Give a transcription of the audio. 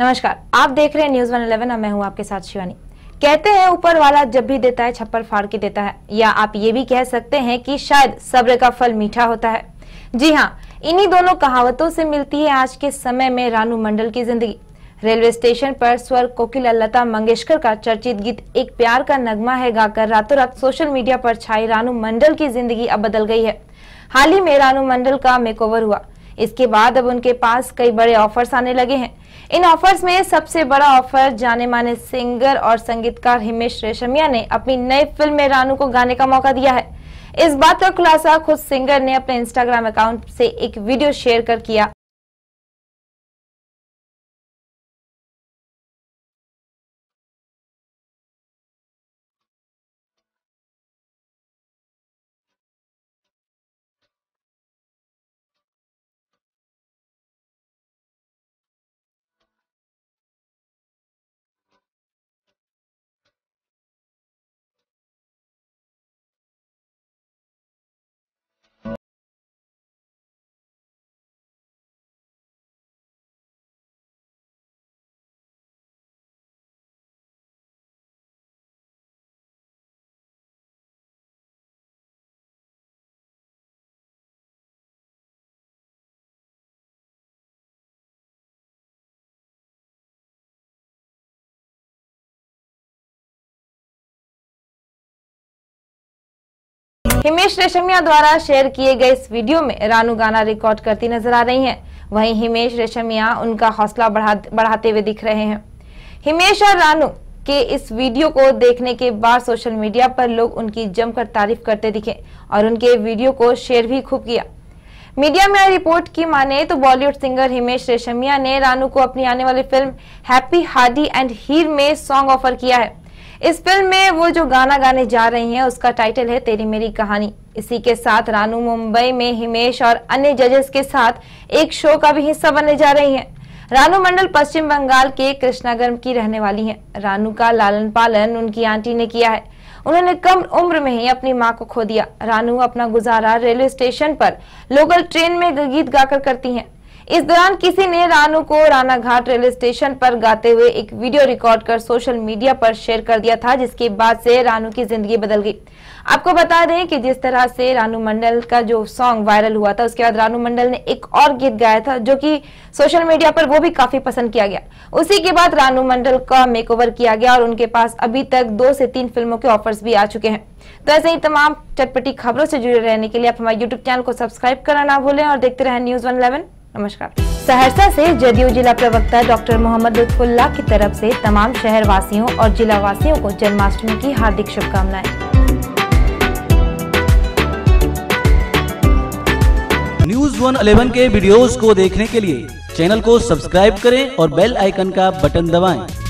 नमस्कार, आप देख रहे हैं न्यूज़ 111 और मैं हूं आपके साथ शिवानी। कहते हैं ऊपर वाला जब भी देता है छप्पर फाड़ के देता है, या आप ये भी कह सकते हैं कि शायद सब्र का फल मीठा होता है। जी हाँ, इन्हीं दोनों कहावतों से मिलती है आज के समय में रानू मंडल की जिंदगी। रेलवे स्टेशन पर स्वर कोकिल लता मंगेशकर का चर्चित गीत एक प्यार का नगमा है गाकर रातों रात सोशल मीडिया पर छाई रानू मंडल की जिंदगी अब बदल गई है। हाल ही में रानू मंडल का मेकओवर हुआ। इसके बाद अब उनके पास कई बड़े ऑफर्स आने लगे हैं। इन ऑफर्स में सबसे बड़ा ऑफर जाने माने सिंगर और संगीतकार हिमेश रेशमिया ने अपनी नई फिल्म में रानू को गाने का मौका दिया है। इस बात का खुलासा खुद सिंगर ने अपने इंस्टाग्राम अकाउंट से एक वीडियो शेयर कर किया। हिमेश रेशमिया द्वारा शेयर किए गए इस वीडियो में रानू गाना रिकॉर्ड करती नजर आ रही हैं। वहीं हिमेश रेशमिया उनका हौसला बढ़ाते हुए दिख रहे हैं। हिमेश और रानू के इस वीडियो को देखने के बाद सोशल मीडिया पर लोग उनकी जमकर तारीफ करते दिखे और उनके वीडियो को शेयर भी खूब किया। मीडिया में रिपोर्ट की माने तो बॉलीवुड सिंगर हिमेश रेशमिया ने रानू को अपनी आने वाली film Happy Hardy and Heer में सॉन्ग ऑफर किया है। इस फिल्म में वो जो गाना गाने जा रही हैं उसका टाइटल है तेरी मेरी कहानी। इसी के साथ रानू मुंबई में हिमेश और अन्य जजेस के साथ एक शो का भी हिस्सा बनने जा रही हैं। रानू मंडल पश्चिम बंगाल के कृष्णागंज की रहने वाली हैं। रानू का लालन पालन उनकी आंटी ने किया है। उन्होंने कम उम्र में ही अपनी मां को खो दिया। रानू अपना गुजारा रेलवे स्टेशन पर लोकल ट्रेन में गीत गाकर करती हैं। इस दौरान किसी ने रानू को रानाघाट रेलवे स्टेशन पर गाते हुए एक वीडियो रिकॉर्ड कर सोशल मीडिया पर शेयर कर दिया था, जिसके बाद से रानू की जिंदगी बदल गई। आपको बता दें कि जिस तरह से रानू मंडल का जो सॉन्ग वायरल हुआ था, उसके बाद रानू मंडल ने एक और गीत गाया था जो कि सोशल मीडिया पर वो भी काफी पसंद किया गया। उसी के बाद रानू मंडल का मेकओवर किया गया और उनके पास अभी तक 2 से 3 फिल्मों के ऑफर्स भी आ चुके हैं। तो ऐसे ही तमाम चटपटी खबरों से जुड़े रहने के लिए आप हमारे यूट्यूब चैनल को सब्सक्राइब करना ना भूलें और देखते रहें न्यूज़ 111। नमस्कार। सहरसा से जदयू जिला प्रवक्ता डॉक्टर मोहम्मद लुत्फुल्लाह की तरफ से तमाम शहर वासियों और जिला वासियों को जन्माष्टमी की हार्दिक शुभकामनाएं। न्यूज़ 111 के वीडियोस को देखने के लिए चैनल को सब्सक्राइब करें और बेल आइकन का बटन दबाएं।